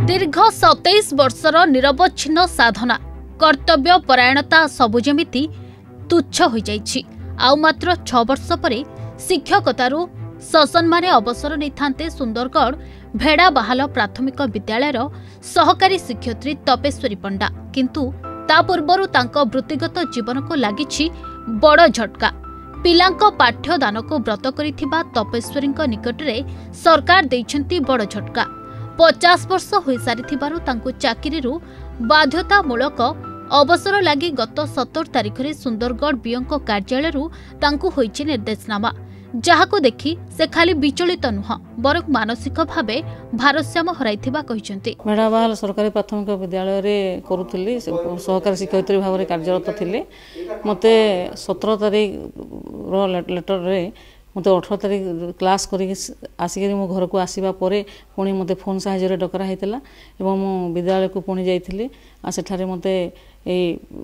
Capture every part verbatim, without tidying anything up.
दीर्घ सतैश वर्षर निरवच्छिन्न साधना कर्तव्य परायणता सबु जेमिति तुच्छ हो जाइछि। आउ मात्र छ वर्ष परे शिक्षकतारू ससम्माने अवसर नहीं थांते सुंदरगढ़ भेड़ा बाहाल प्राथमिक विद्यालयर सहकारी शिक्षयित्री तपेश्वरी पंडा। किंतु ता पूर्वरु तांको वृत्तिगत जीवन को लागिछि बड़ झटका। पिलांको पाठ्यदान को व्रत करिथिबा तपेश्वरी निकटरे सरकार देइछंती बड़ झटका। पचास वर्ष हो सारिथिबारु तांको चाकिरीरु बाध्यतामूलक अवसर लगी गत सतर तारिख में सुंदरगढ़ बीओं कार्यालय तांकु होइछि निर्देशनामा, जहाको देखि से खाली विचलित नुह बर मानसिक भावे भारसाम्य हराइथिबा कहिसंती। मेढ़ाबाहाल सरकारी प्राथमिक विद्यालय रे करूथली सहकारी शिक्षयित्री भाव में कार्यरत थिले। मते सत्रह तारिख रो लेटर रे मत अठर तारिख क्लास करी आसिक मो घर को आसवा पर पुणी मत फोन साहाय्य डकरा होता और मु विद्यालय को पुणी जाइली आ सेठारे मते ए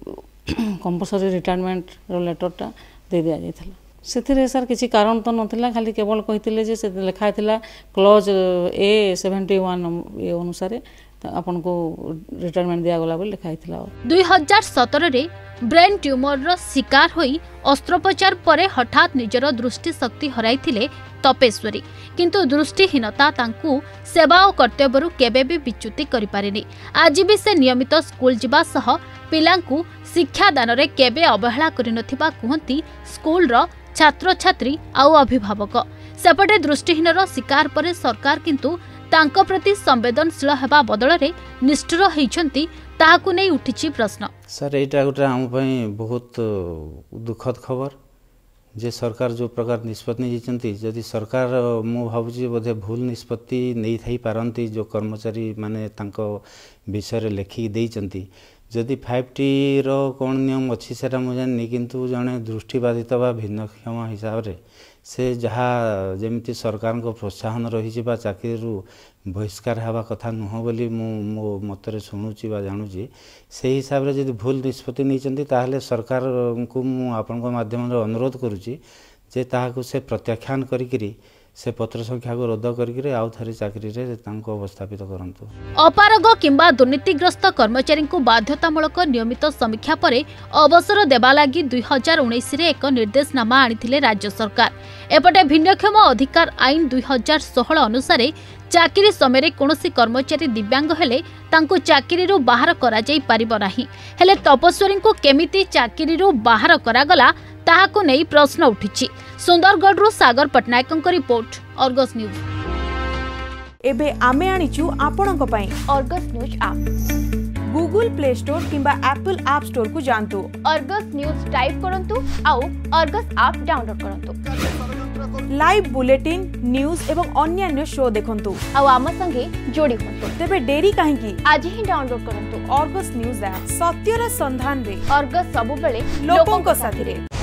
कंपलसरी रिटायरमेंट रो लेटरटा दे दिया जाइथला। से सर किसी कारण तो नाला खाली केवल कही से लिखाई clause A seventy one A अनुसार आपन को रिटायरमेंट दिया गला लिखाई। दुई हजार सतर रे ब्रेन ट्यूमर रो शिकार होई अस्त्रोपचार परे हठात निजर दृष्टि शक्ति हराइथिले तपेश्वरी। किंतु दृष्टिहीनता तांकु सेवा और कर्तव्यरु केबे भी विच्युति करि पारिनी। आज भी से नियमित स्कूल जिबा सह पिलांकु शिक्षा दान रे केबे अवहेला करिनथिबा कुहंती स्कूल रो छात्र छात्री आउ अभिभावक। सेपटे दृष्टिहीन रो शिकार परे सरकार किंतु तांको प्रति संवेदनशील हेबा बदल रे निष्ठुर होइछंती ताहाकु नै उठिछि प्रश्न। सर एटा गोटे हम पई बहुत दुखद खबर जे सरकार जो प्रकार निष्पत्ति निजंती जदि सरकार मु भाबुची बोधे भूल निष्पत्ति नहीं थाई पारंती जो कर्मचारी माने तांको विषय लेखि देइचंती। जदि फाइव टी रो कौन नियम अच्छी सेटा मुझे जानी किंतु जड़े दृष्टिबाधित बा भिन्नक्षम हिसाब रे से जहाँ जमी सरकार को प्रोत्साहन रही चाकरी बहिष्कार हवा कथा नुह बोली मो मतरे शुणुची जानुची से हिसाब रे जदि भूल निष्पत्ति नहीं ताहले सरकार को मु आपन माध्यम अनुरोध करुची जे ताहाकु से प्रत्याख्यान करिकरी से पत्र संख्या को रद्द करके आउ थारी चाकरी रे तांको अवस्थापित करंतु। अपारग किंबा दुर्नीतिग्रस्त कर्मचारी को बाध्यतामूलक नियमित समीक्षा परे अवसर देबा लागि दुई हजार उन्नीस रे एक निर्देशनामा आनिथिले राज्य सरकार। एपटे भिन्नक्षम अधिकार आईन दुई हजार सोलह अनुसार चाकरी समय कौनसी कर्मचारी दिव्यांग हेले तांको चाकरीरु बाहर करा जाई परिबो नाही। हेले तपस्वरी को केमिति चाकरीरु बाहर करागला ताहाको नै प्रश्न उठिछि। Sundargarh Sagar Pattnaik report, Argus news. एबे आमे आनिचु आपणक पई Argus news app. Google Play Store किंबा एप्पल ऐप स्टोर को जानतु अर्गस न्यूज टाइप करंतु आउ अर्गस ऐप डाउनलोड करंतु। लाइव बुलेटिन न्यूज एवं अन्य शो देखंतु आउ आम संगे जोड़ी होंतु। तेबे देरी काहेकि आज ही डाउनलोड करंतु अर्गस न्यूज ऐप। सत्यर संधान रे अर्गस सबु बेले लोकंक साथी रे।